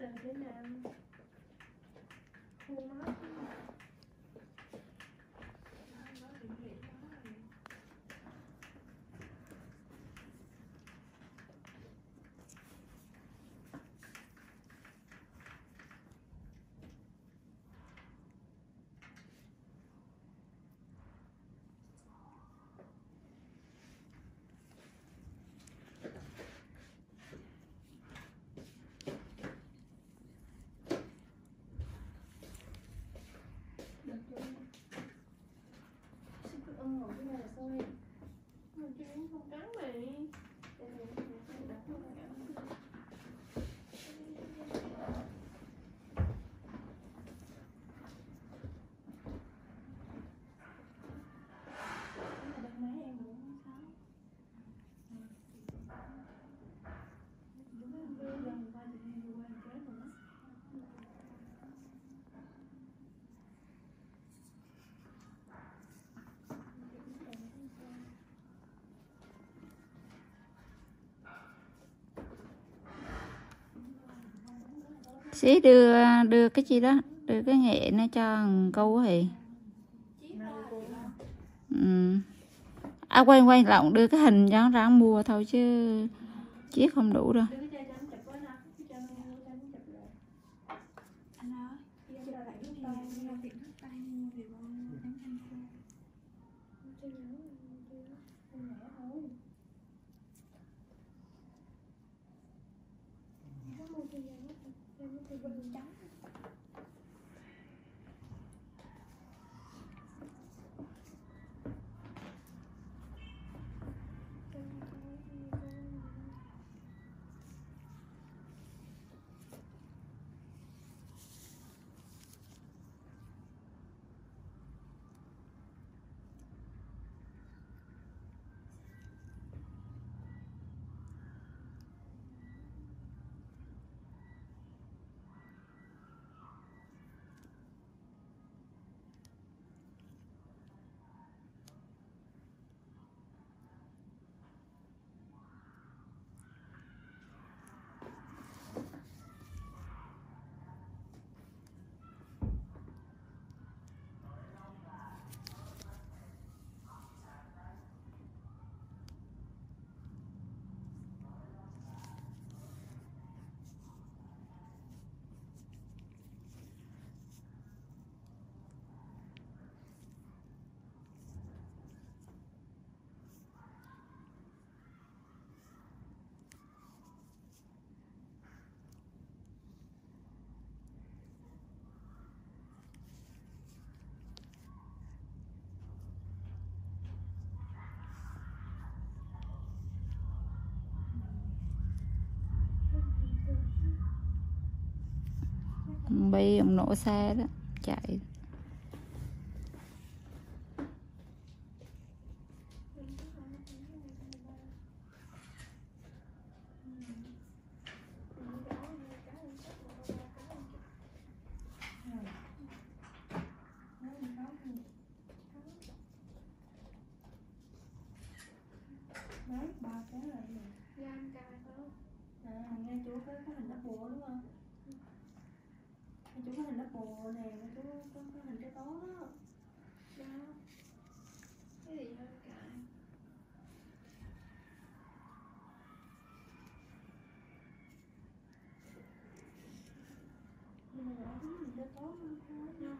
Từ thế Nam không nói. Xí đưa cái gì đó, đưa cái nghệ nó cho câu thì quay lọng đưa cái hình cho nó ra mua thôi chứ chiếc không đủ đâu. Bị ông nổ xe đó chạy. Nghe chú có hình lắp bùa đúng không? Chú có hình lắp bùa nè, chú có hình cái tó đó. Đó. Cái gì hơn cãi? Nhưng mà rõ hình cái tó không thôi.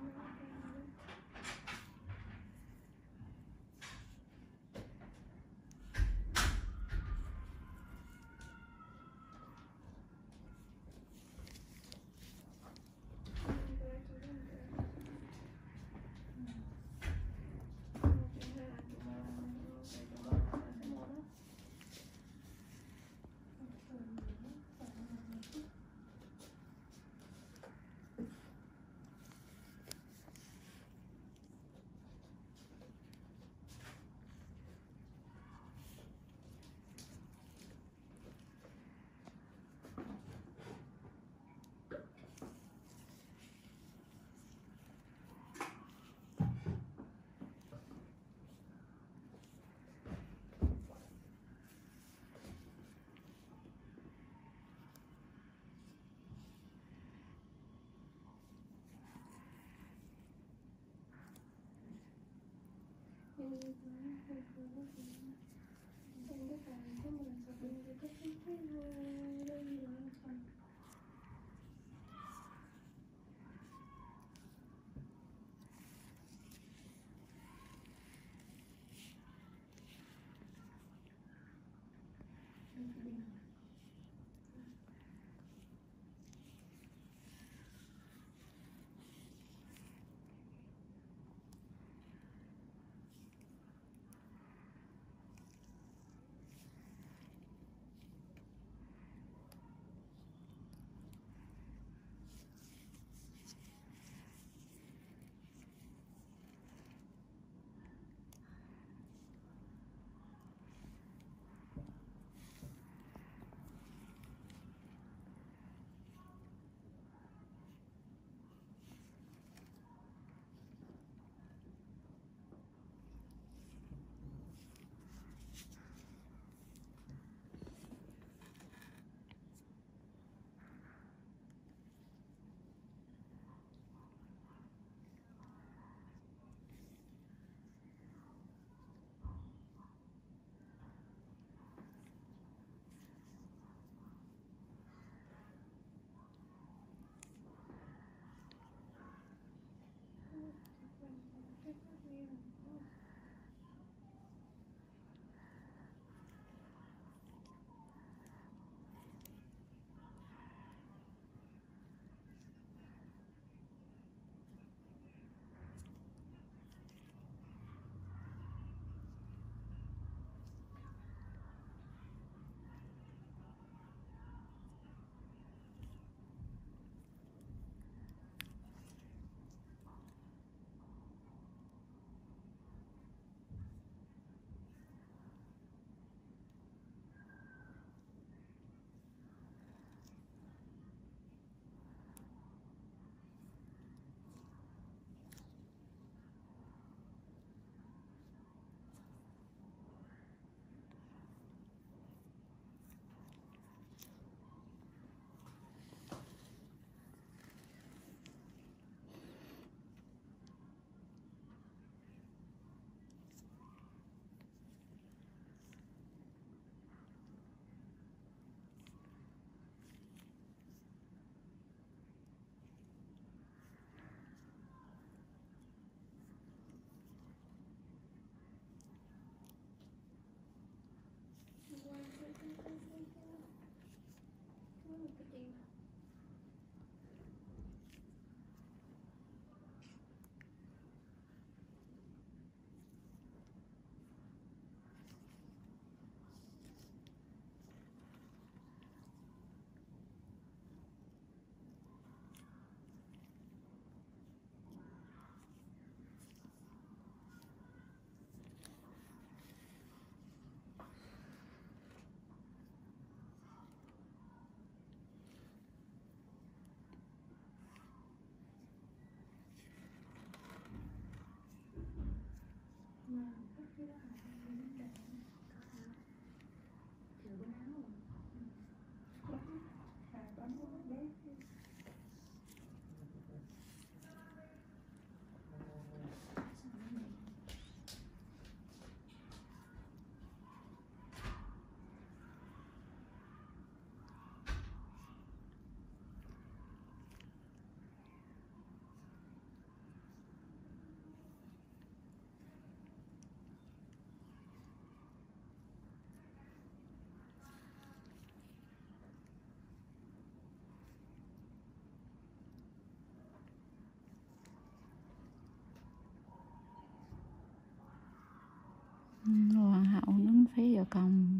Hoàng hậu nắm phí vào còng.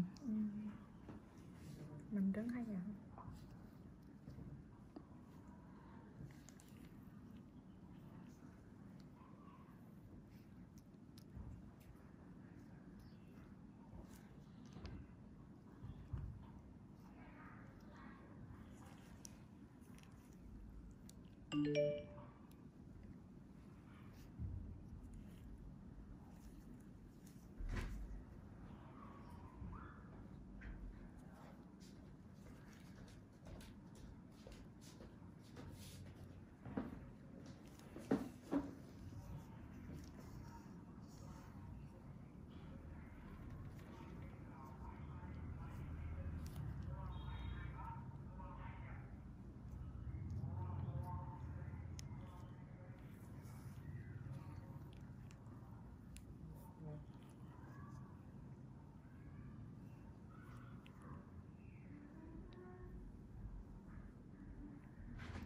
Mình rất hay nhận.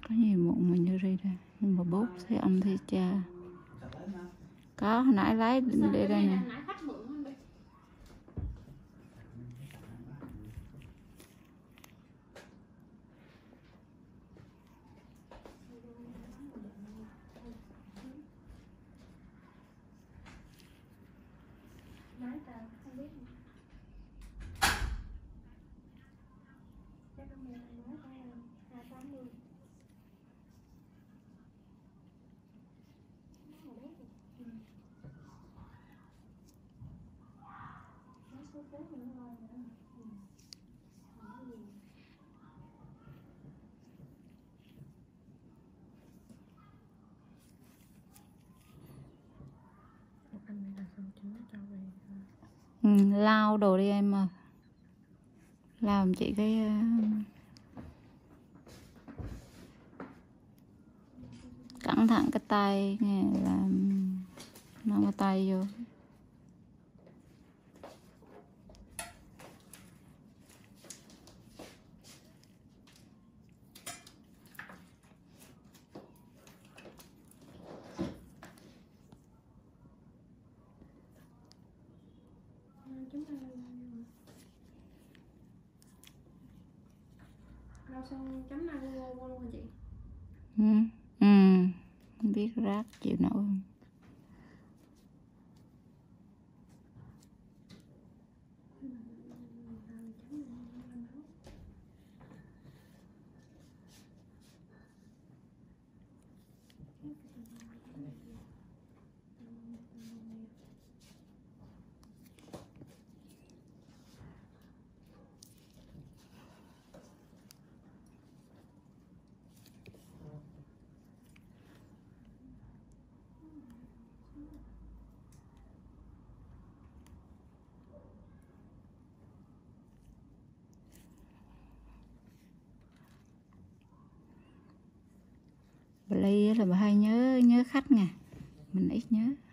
Có nhiều mụn mình đưa đi đây. Nhưng mà bút thì ông thì cha. Có hồi nãy lấy để đây nè. Nãy khách mượn không biết. Nói tao không biết. Chắc không nghe nói tao 280. Số phố nữa rồi nữa. Hỏi gì? Anh này là xong chứ cho về. Lau đồ đi em ơi. Lau chị cái cẩn thận cái tay nghe, làm mang cái tay vô. Chúng ta lau xong chấm này vô luôn hả chị? Không biết rác chịu nổi không? Bà Ly là bà hay nhớ khách nè, mình ít nhớ.